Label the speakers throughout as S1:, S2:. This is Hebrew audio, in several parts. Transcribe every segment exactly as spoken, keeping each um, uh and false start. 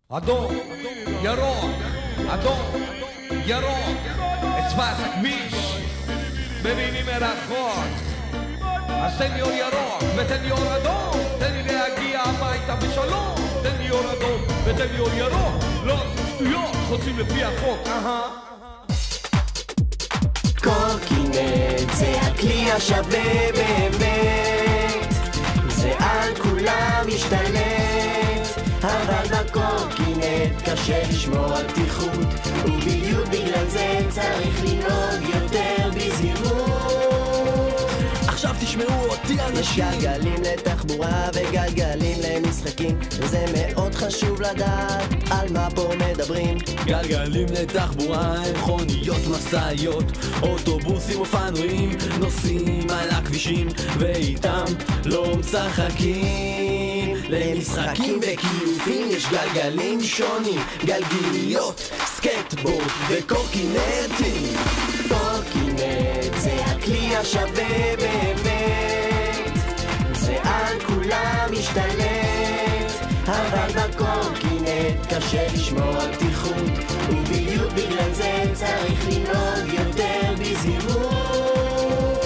S1: אדום, ירוק, אדום, ירוק, אצבע הכביש, מבינים מרחוק. אז תן לי אור ירוק ותן לי אור אדום, תן לי להגיע הביתה בשלום. תן לי אור אדום ותן לי אור ירוק, לא עושים שטויות, חוצים לפי החוק, אהה.
S2: קורקינט זה הכלי השווה באמת, זה על כולם משתלט, אבל בקורקינט קשה לשמור על פתיחות, ובדיוק בגלל זה צריך לנהוג יותר בזהירות.
S3: עכשיו תשמעו אותי אנשים,
S2: יש גלגלים לתחבורה וגלגלים למשחקים, וזה מאוד חשוב לדעת על מה פה מדברים.
S3: גלגלים לתחבורה הם מכוניות, משאיות, אוטובוסים, אופנועים, נוסעים על הכבישים ואיתם לא משחקים. למשחקים וכיופים יש גלגלים שונים, גלגיליות, סקייטבורד וקורקינטים.
S2: קורקינט זה הכלי השווה באמת, זה על כולם משתלט, אבל בקורקינט קשה לשמור על פתיחות, ובדיוק בגלל זה צריך לנהוג יותר בזהירות.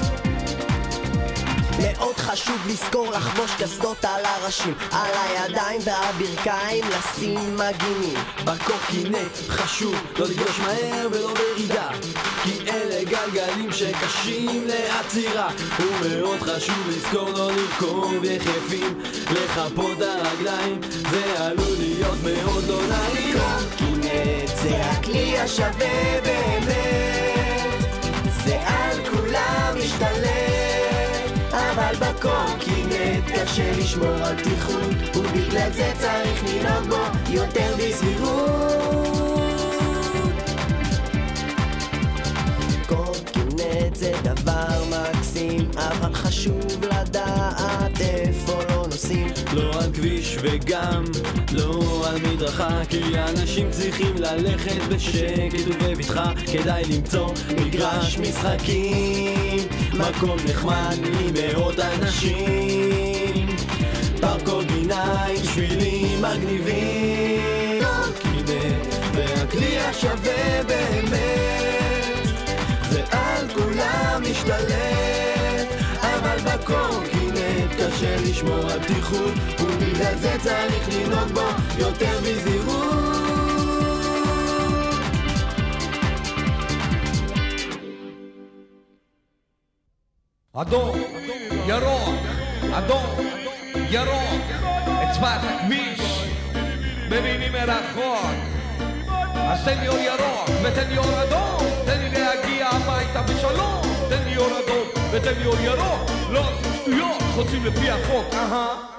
S2: מאוד חשוב לזכור לחבוש קסדות על הראשים, על הידיים והברכיים לשים מגינים.
S3: בקורקינט חשוב לא לגלוש מהר ולא בירידה, כי אלה גלגלים שקשים לעצירה, ומאוד חשוב לזכור לא לרכוב יחפים, לחפות הרגליים, זה עלול להיות מאוד לא נעים.
S2: קורקינט זה הכלי השווה באמת, זה על כולם משתלט, אבל בקורקינט קשה לשמור על פתיחות, ובגלל זה צריך לנהוג בו יותר בזהירות. קורקינט זה דבר מקסים, אבל חשוב לדעת איפה לא נוסעים,
S3: לא על כביש וגם לא על מדרכה, כי אנשים צריכים ללכת בשקט ובבטחה. כדאי למצוא מגרש משחקים, מקום נחמד ממאות אנשים, פארק או גינה עם שבילים מגניבים. קורקינט והכלי השווה באמת, זה על כולם משתלט, אבל בקורקינט קשה לשמור על פתיחות, ובגלל זה צריך לנהוג בו יותר בזהירות.
S1: אדום, ירוק, אדום, ירוק, אצבע הכביש, מבינים מרחוק. אז תן לי אור ירוק ותן לי אור אדום, תן לי להגיע הביתה בשלום. תן לי אור אדום ותן לי אור ירוק, לא עושים שטויות, חוצים לפי החוק, אהה.